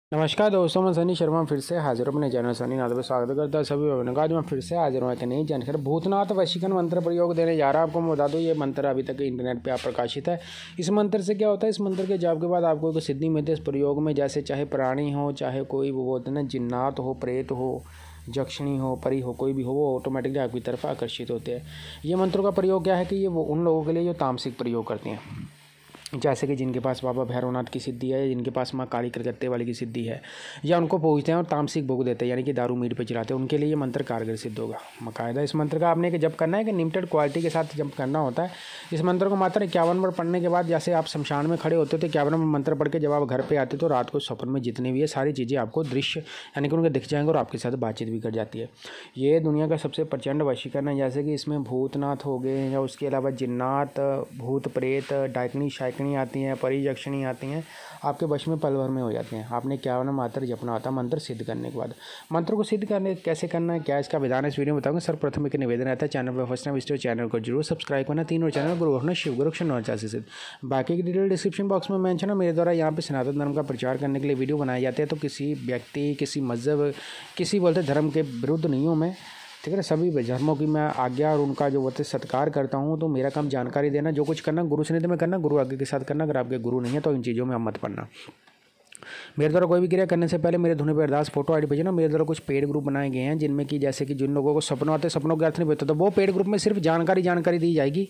नमस्कार दोस्तों, मैं सनी शर्मा फिर से हाजिर हूं अपने चैनल सनी नाथ पे स्वागत करता है सभी भाइयों का। आज मैं फिर से हाजिर हूं एक नई जानकारी भूतनाथ वशीकरण मंत्र प्रयोग देने जा रहा हूं। आपको मैं बता दूं, ये मंत्र अभी तक इंटरनेट पे आप प्रकाशित है। इस मंत्र से क्या होता है, इस मंत्र के जाप के बाद आपको एक सिद्धि मिलती है इस प्रयोग में। जैसे चाहे प्राणी हो, चाहे कोई वो बोलते हैं ना जिन्नात हो, प्रेत हो, यक्षिणी हो, परी हो, कोई भी हो, वो ऑटोमेटिकली आपकी तरफ आकर्षित होते हैं। ये मंत्रों का प्रयोग क्या है कि ये वो उन लोगों के लिए जो तामसिक प्रयोग करते हैं, जैसे कि जिनके पास बाबा भैरवनाथ की सिद्धि है, जिनके पास माँ काली कलकत्ते वाली की सिद्धि है, या उनको पूजते हैं और तामसिक भोग देते हैं, यानी कि दारू मीट पे चलाते हैं, उनके लिए ये मंत्र कारगर सिद्ध होगा। बाकायदा इस मंत्र का आपने जब करना है कि लिमिटेड क्वालिटी के साथ जब करना होता है। इस मंत्र को मात्र 51 बार पढ़ने के बाद, जैसे आप शमशान में खड़े होते थे 51 मंत्र पढ़ के जब आप घर पर आते तो रात को सपन में जितने भी है सारी चीज़ें आपको दृश्य यानी कि उनके दिख जाएंगे और आपके साथ बातचीत भी कर जाती है। ये दुनिया का सबसे प्रचंड वशीकरण है। जैसे कि इसमें भूतनाथ हो गए, या उसके अलावा जिन्नात, भूत प्रेत, डाकनी शायकनी आती हैं, परी यक्षिणी आती हैं, आपके वश में पल भर में हो जाती हैं। आपने 51 मात्र जपना होता है मंत्र सिद्ध करने के बाद। मंत्र को सिद्ध करने कैसे करना है, क्या इसका विधान है, इस वीडियो में बताऊंगा। सर्वप्रथम एक निवेदन रहता है, चैनल पर फर्स्ट टाइम विजिट चैनल को जरूर सब्सक्राइब करना। 3 और चैनल गुरुगोरखनाथ शिव गोरक्षनाथ सिद्ध। बाकी की डिटेल डिस्क्रिप्शन बॉक्स में मेंशन है। मेरे द्वारा यहाँ पे सनातन धर्म का प्रचार करने के लिए वीडियो बनाए जाते हैं, तो किसी व्यक्ति, किसी मजहब, किसी बोलते धर्म के विरुद्ध नहीं हूँ मैं, ठीक है ना। सभी धर्मों की मैं आज्ञा और उनका जो बोलते सत्कार करता हूँ। तो मेरा काम जानकारी देना, जो कुछ करना गुरु सन्निधि में करना, गुरु आज्ञा के साथ करना। अगर आपके गुरु नहीं है तो इन चीज़ों में आप मत पड़ना। मेरे द्वारा कोई भी क्रिया करने से पहले मेरे धुने पर अरदास फोटो आईडी भेजना। मेरे द्वारा कुछ पेड ग्रुप बनाए गए हैं, जिनमें कि जैसे कि जिन लोगों को सपनों आते हैं, सपनों के अर्थ नहीं पता, तो वो पेड ग्रुप में सिर्फ जानकारी दी जाएगी।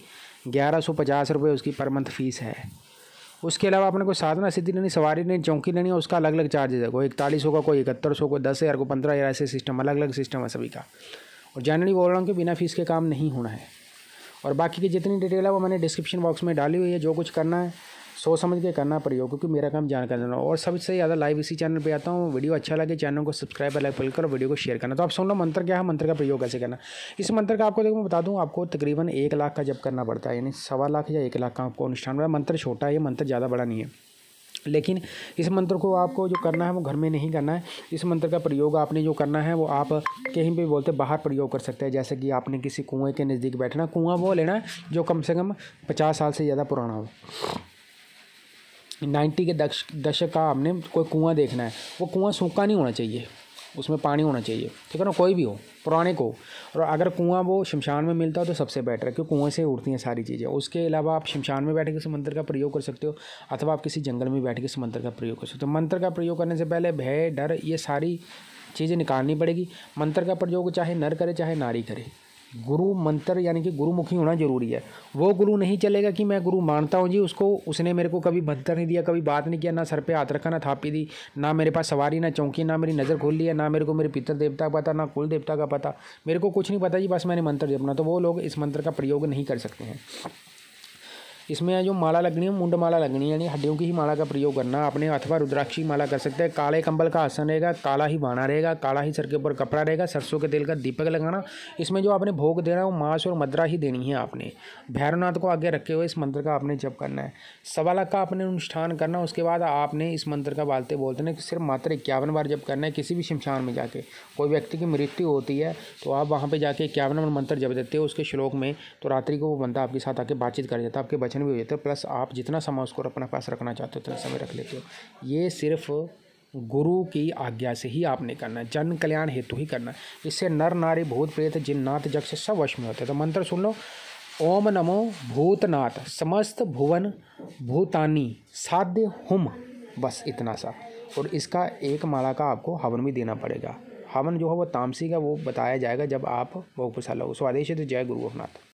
1150 रुपये उसकी पर मंथ फीस है। उसके अलावा आपने कोई साधना सिद्धि लेनी, सवारी लेनी, चौकी लेनी है, उसका अलग अलग चार्जेस है। कोई 4100 का, कोई 7100, कोई 10,000 को 15,000, ऐसे सिस्टम अलग अलग सिस्टम है सभी का। और जनरली बोल रहा हूँ कि बिना फीस के काम नहीं होना है। और बाकी की जितनी डिटेल है वो मैंने डिस्क्रिप्शन बॉक्स में डाली हुई है। जो कुछ करना है सोच समझ के करना प्रयोग, क्योंकि मेरा काम जानकारी देना। और सबसे ज़्यादा लाइव इसी चैनल पे आता हूँ। वीडियो अच्छा लगे चैनल को सब्सक्राइब लाइक कर वीडियो को शेयर करना। तो आप सुन लो मंत्र क्या है, मंत्र का प्रयोग कैसे करना। इस मंत्र का आपको देखो मैं बता दूँ, आपको तकरीबन 1 लाख का जब करना पड़ता है, यानी 1.25 लाख या 1 लाख का आपको अनुष्ठान में। मंत्र छोटा है, ये मंत्र ज़्यादा बड़ा नहीं है। लेकिन इस मंत्र को आपको जो करना है वो घर में नहीं करना है। इस मंत्र का प्रयोग आपने जो करना है वो आप कहीं भी बोलते बाहर प्रयोग कर सकते हैं। जैसे कि आपने किसी कुएं के नज़दीक बैठना। कुआं वो लेना है जो कम से कम 50 साल से ज़्यादा पुराना हो। 90 के दशक का आपने कोई कुआं देखना है। वो कुआं सूखा नहीं होना चाहिए, उसमें पानी होना चाहिए, ठीक है ना। कोई भी हो, पुराने को। और अगर कुआं वो शमशान में मिलता हो तो सबसे बेटर है, क्योंकि कुएं से उड़ती हैं सारी चीज़ें। उसके अलावा आप शमशान में बैठ के इस मंत्र का प्रयोग कर सकते हो, अथवा आप किसी जंगल में बैठ के इस मंत्र का प्रयोग कर सकते हो। मंत्र का प्रयोग करने से पहले भय, डर, ये सारी चीज़ें निकालनी पड़ेगी। मंत्र का प्रयोग चाहे नर करे चाहे नारी करे। गुरु मंत्र यानी कि गुरुमुखी होना जरूरी है। वो गुरु नहीं चलेगा कि मैं गुरु मानता हूँ जी, उसको उसने मेरे को कभी मंत्र नहीं दिया, कभी बात नहीं किया, ना सर पे हाथ रखा, ना थापी दी, ना मेरे पास सवारी, ना चौकी, ना मेरी नज़र खोल ली है, ना मेरे को मेरे पितर देवता का पता, ना कुल देवता का पता, मेरे को कुछ नहीं पता जी, बस मैंने मंत्र जपना। तो वो लोग इस मंत्र का प्रयोग नहीं कर सकते हैं। इसमें जो माला लगनी है, मुंड माला लगनी है, यानी हड्डियों की ही माला का प्रयोग करना आपने, अथवा रुद्राक्षी माला कर सकते हैं। काले कंबल का आसन रहेगा, काला ही बाणा रहेगा, काला ही सर के ऊपर कपड़ा रहेगा, सरसों के तेल का दीपक लगाना। इसमें जो आपने भोग देना है वो मांस और मदरा ही देनी है आपने। भैरवनाथ को आगे रखे हुए इस मंत्र का आपने जप करना है। 1.25 लाख का आपने अनुष्ठान करना। उसके बाद आपने इस मंत्र का बोलते हैं कि सिर्फ मात्र 51 बार जप करना है। किसी भी शमशान में जाके कोई व्यक्ति की मृत्यु होती है तो आप वहाँ पर जाके 51 मंत्र जप देते हो उसके श्लोक में, तो रात्रि को वो बंदा आपके साथ आके बातचीत कर जाता है, आपके वचन भी हो जाते हैं, प्लस आप जितना समय उसको अपने पास रखना चाहते हो उतना समय रख लेते हो। ये सिर्फ गुरु की आज्ञा से ही आपने करना है, जन कल्याण हेतु ही करना है। इससे नर नारी भूत प्रेत जिन्नात यक्ष सब वश में होते हैं। तो मंत्र सुन लो, ओम नमो भूतनाथ समस्त भुवन भूतानी साध्य हुम, बस इतना सा। और इसका 1 माला का आपको हवन भी देना पड़ेगा। हवन जो है वो तामसी का वो बताया जाएगा जब आप भोग प्रसाद लो। स्वादेश है तो जय गुरु गोरखनाथ।